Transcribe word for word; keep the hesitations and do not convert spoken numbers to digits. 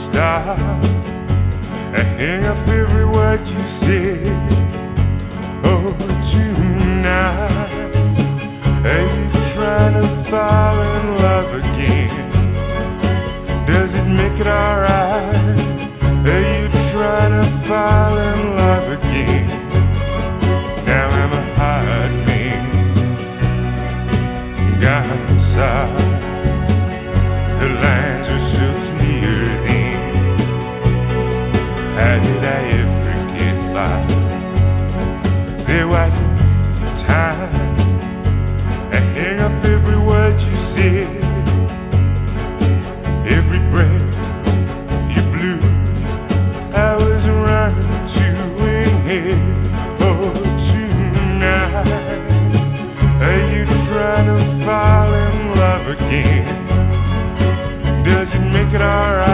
stop and hang up every word you say. Oh, tonight, are you trying to fall in love again? Does it make it alright? Are you trying to fall in love again? Now I'm a hard man, gone inside. The lines were so clear then. How did I ever get by? There was a time I hang up every word you said, every breath you blew. I was running to ahead. Oh, tonight, are you trying to fall in love again? Does it make it alright?